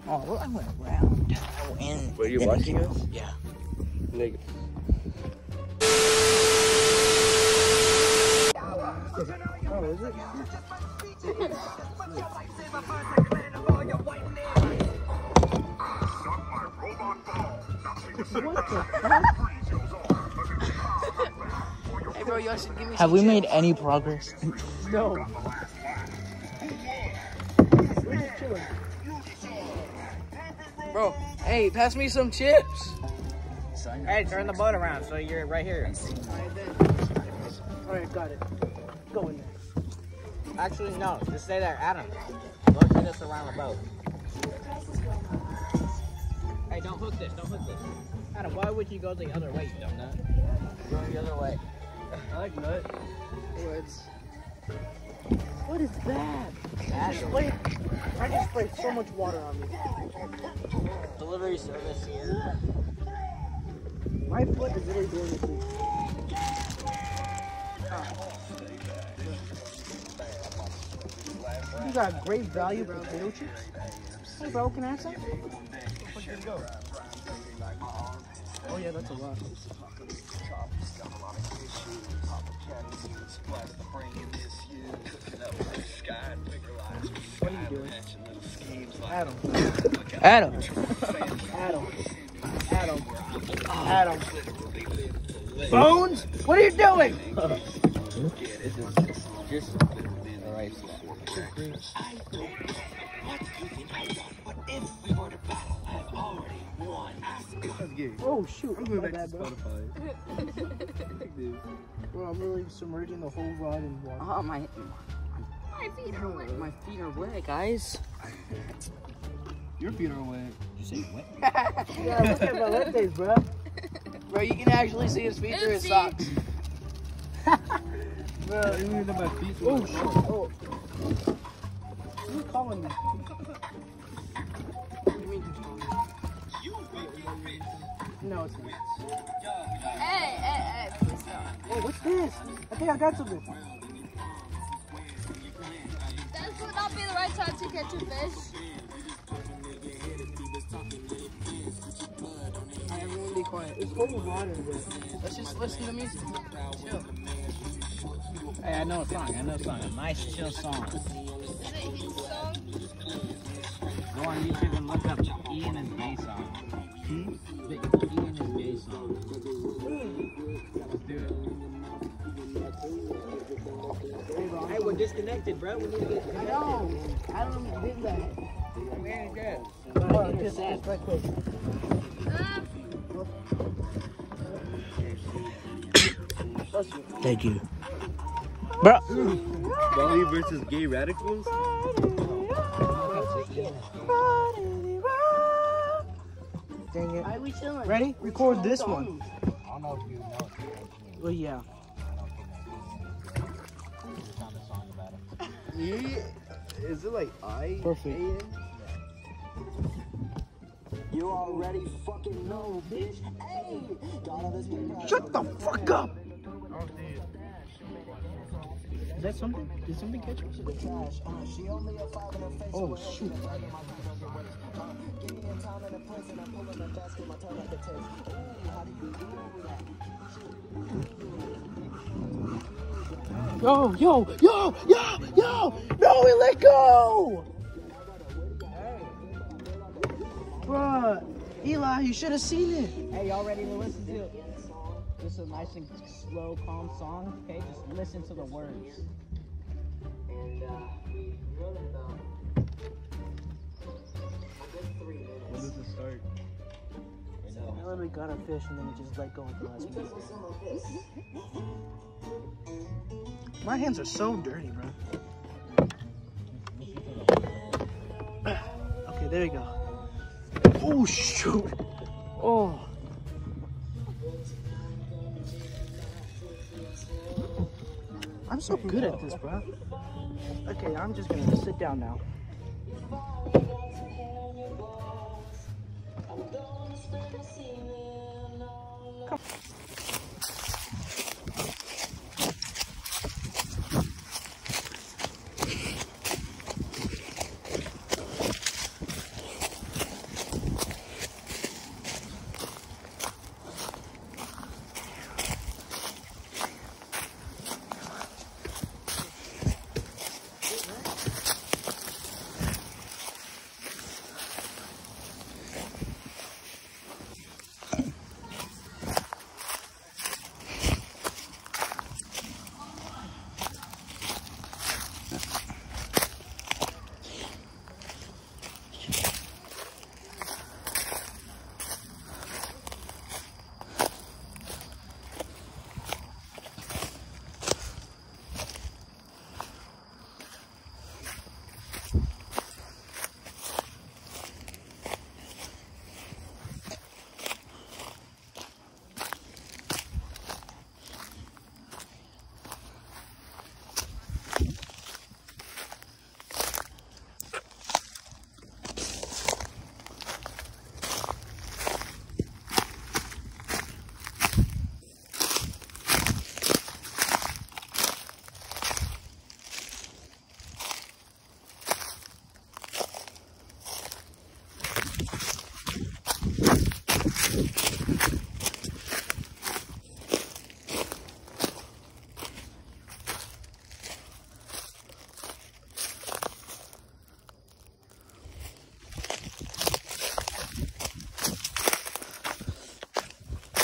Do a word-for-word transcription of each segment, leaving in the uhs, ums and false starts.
Oh, well, I went around. I went. Were you watching us? Yeah. Nigga. Oh, is it? What the fuck? Hey, bro, y'all should give me Have some we chips. made any progress? No. Bro, hey, pass me some chips. Hey, turn the boat around so you're right here. Alright, got it. Go in there. Actually, no. Just stay there. Adam, rotate us around the boat. Hey, don't hook this. Don't hook this. Adam, why would you go the other way, you dumb nut? Go the other way. I like nut. Woods. What is that? That's Wait, I just sprayed so much water on me. delivery service here. My foot is literally doing this thing. You got great value potato chips? Hey bro, can I have some? Oh yeah, that's a lot. What are you doing? Adam. Adam. Adam. Adam. Adam. Bones? What are you doing? Just the right spot. Oh shoot, I'm going back to Spotify. Bro, I'm really submerging the whole rod in water. Oh, my, my feet are wet. My feet are wet, guys. Your feet are wet. You say what? Yeah, look at my left days, bro. Bro, you can actually see his feet through his socks. Bro, You need my feet. oh shit. Oh. Who's calling me? No, it's not. Hey, hey, hey, please stop. Oh, what's this? I think I got something. That would not be the right time to catch a fish. Alright, everyone be quiet. It's full of water in there. Let's just listen to music. Chill. Hey, I know a song. I know a song. A nice chill song. Is it a hit song? Go on YouTube and look up Ian and Gay song. Hmm? The Ian and Gay song. Let's do it. Hey, we're disconnected, bro. We need to get I know. I don't did that. Man, good. Oh, just ask right quick. Thank you. Bro. Molly versus gay radicals? Dang it. Why are we chilling? Ready? Record this one. I don't know if you know. Well, yeah. Yeah. Is it like I? Perfect. You already fucking know, bitch. Hey, got all this paper. Shut the fuck up! Is that something? Did something catch us? Oh, shoot. Yo, yo, yo, yo, yo! No, we let go! Bruh, Eli, you should have seen it. Hey, y'all ready to listen to it? This is a nice and slow, calm song. Okay, just listen to the words. And uh, we wrote it about a good three minutes. When does it start? I literally got a fish and then it just let go at the last minute. My hands are so dirty, bro. Okay, there you go. Oh, shoot. Oh. I'm so good at this, bro. Okay, I'm just gonna sit down now. Come.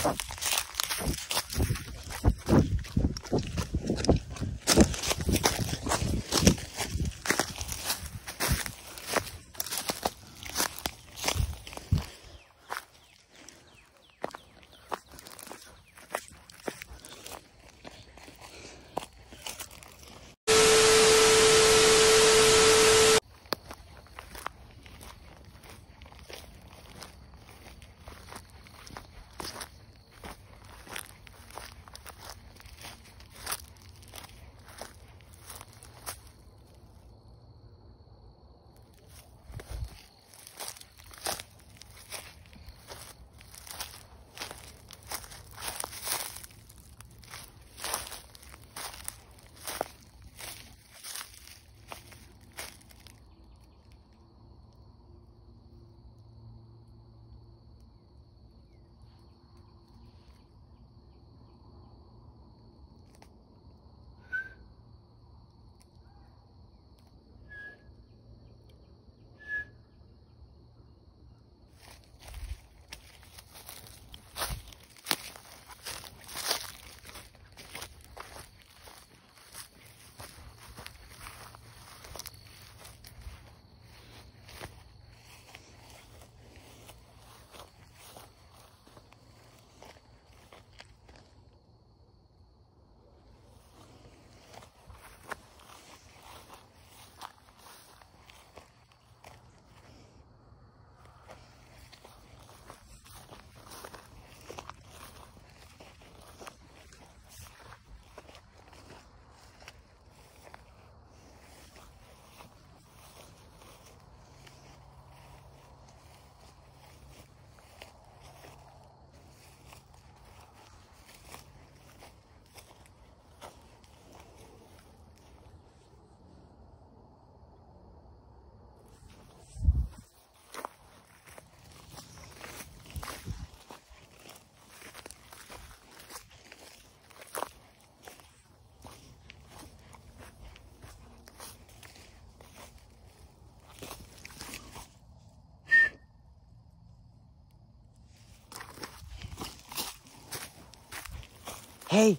Hey!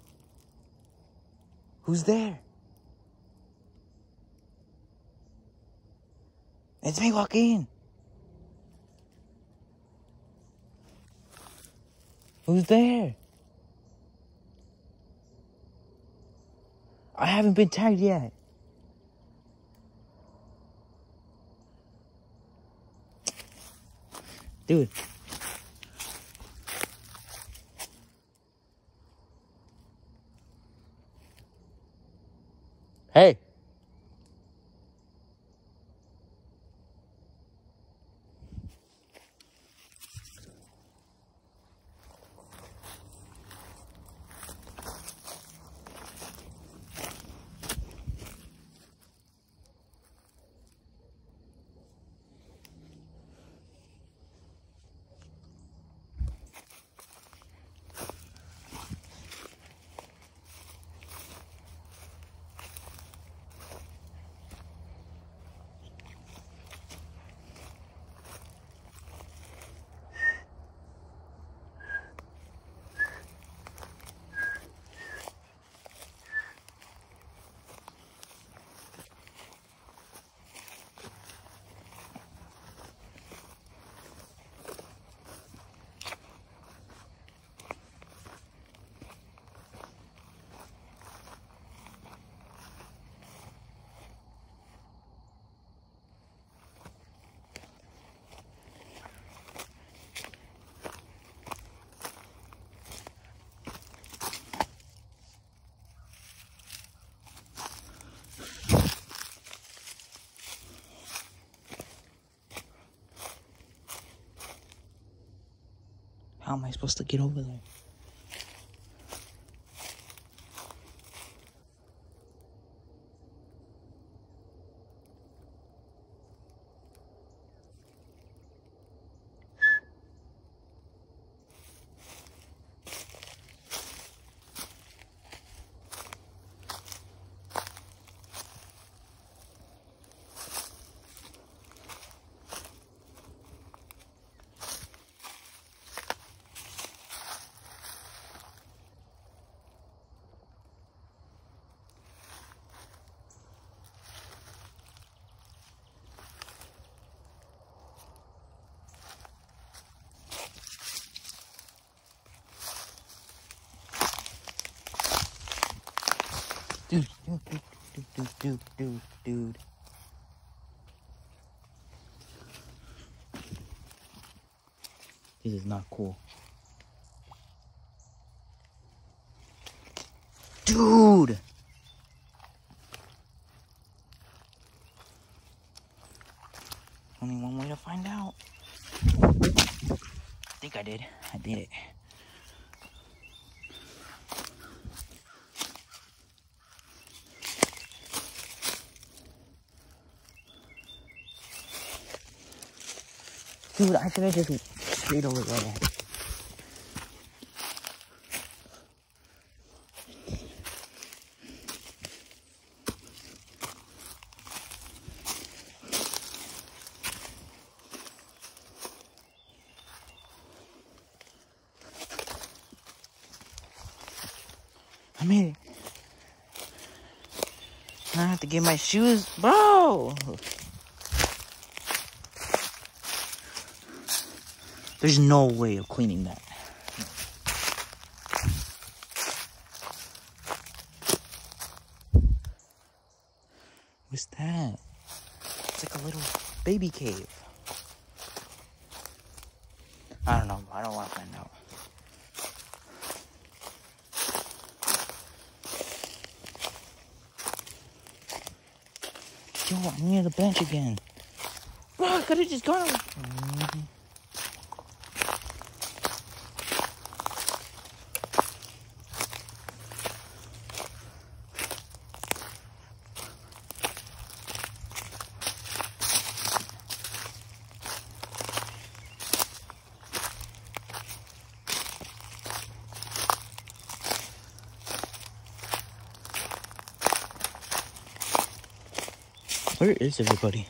Who's there? It's me, Joaquin. Who's there? I haven't been tagged yet. Dude. Hey. How am I supposed to get over there? Dude, dude, dude, dude, dude, dude, dude. This is not cool. Dude! Only one way to find out. I think I did. I did it. Dude, I should have just straight over there. I made it. Now I have to get my shoes, bro. There's no way of cleaning that. What's that? It's like a little baby cave. I don't know. I don't want to find out. Yo, I'm near the bench again. Bro, I could have just gone. Mm-hmm. Where is everybody?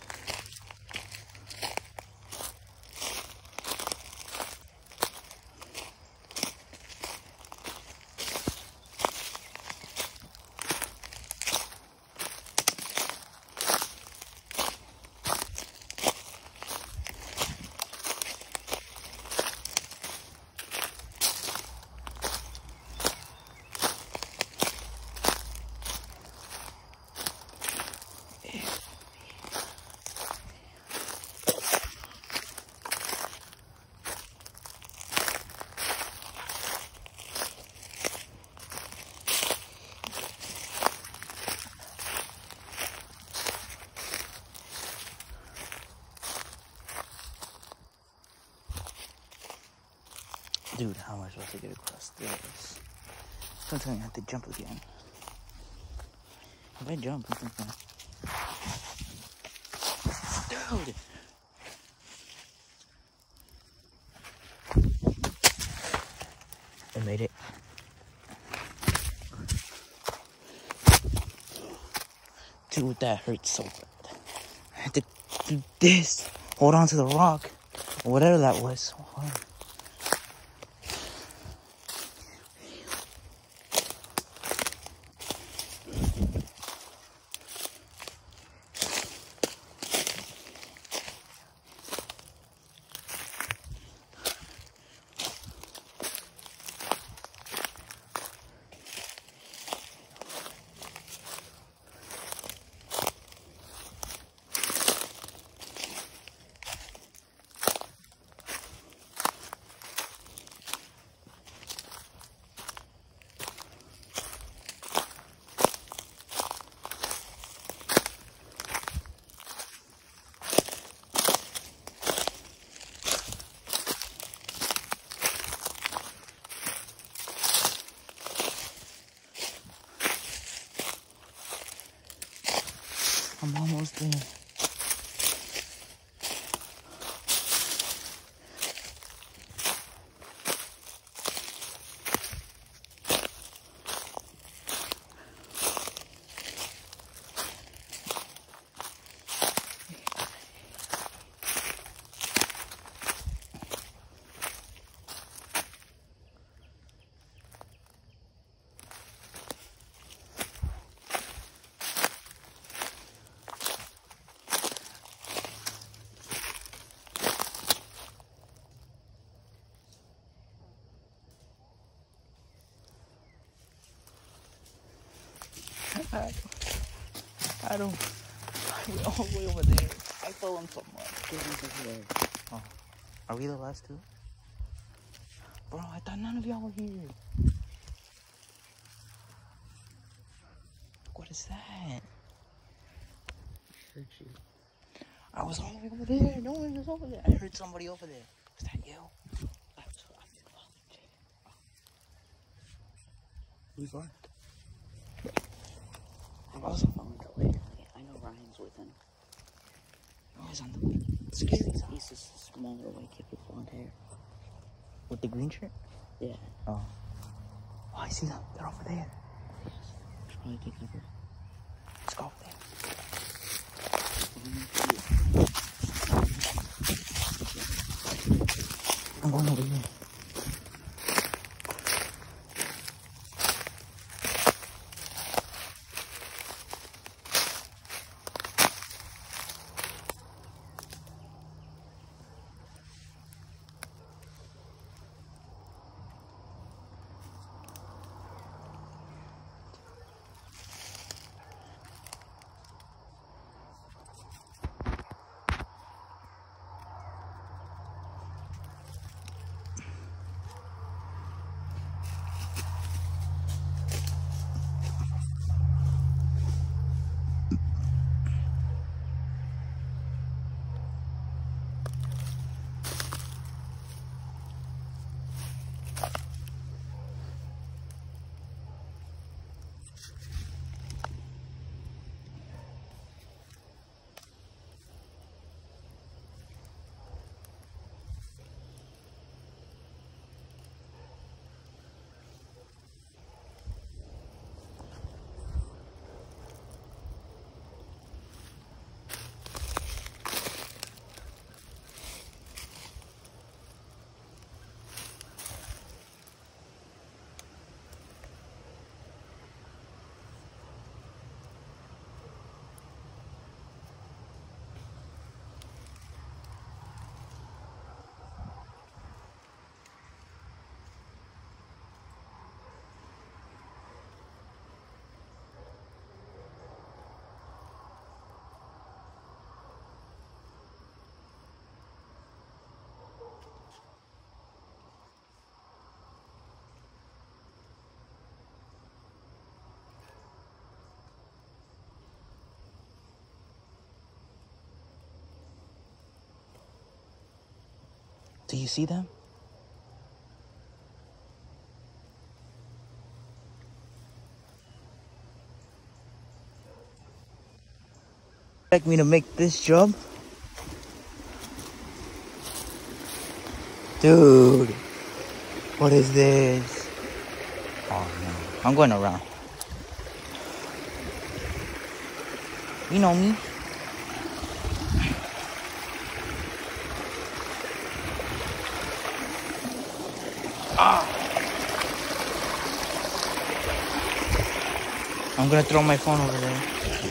Dude, how am I supposed to get across this? Don't tell me I have to jump again. If I jump, I think I... Dude! I made it. Dude, that hurts so bad. I had to do this. Hold on to the rock. Or whatever that was. So hard. I'm almost there. I, I don't. We're all the way over there. I told him so much. Oh, are we the last two? Bro, I thought none of y'all were here. What is that? I was all the way over there. No one was over there. I heard somebody over there. Was that you? Who's left? I was on the way. I know Ryan's with him. Oh, he's on the way. Excuse me. He's just a smaller white kid with blonde hair. With the green shirt? Yeah. Oh. Oh, I see them. They're over there. Should probably take cover. Let's go over there. I'm going over here. Do you see them? Expect me to make this jump? Dude, what is this? Oh no, I'm going around. You know me. Ah. I'm gonna throw my phone over there.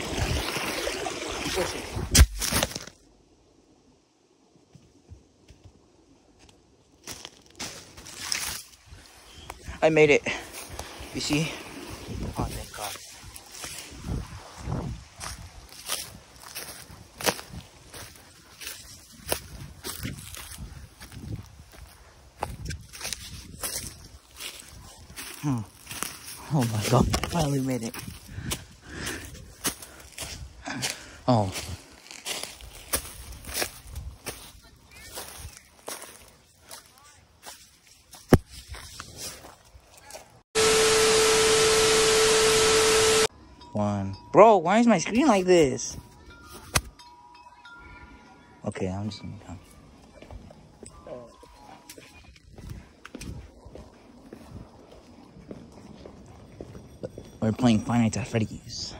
I made it. You see? Oh, thank God. Hmm. Oh my God, I finally made it. Oh. One. Bro, why is my screen like this? Okay, I'm just gonna come. We're playing Five Nights at Freddy's.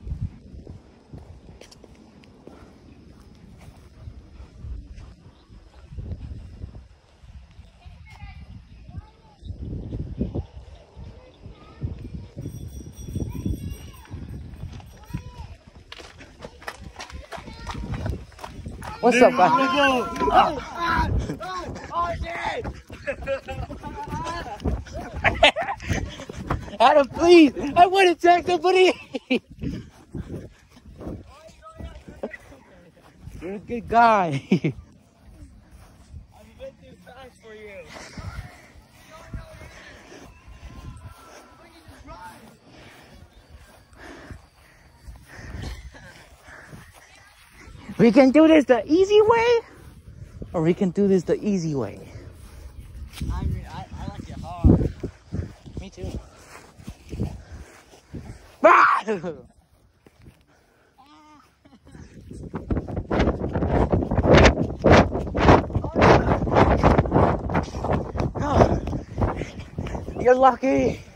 What's up, guys? Adam, please! I want to attack somebody! You're a good guy. I've been too fast for you. We can do this the easy way, or we can do this the easy way. I mean, I, I like it hard. Me too. Ah! You're lucky.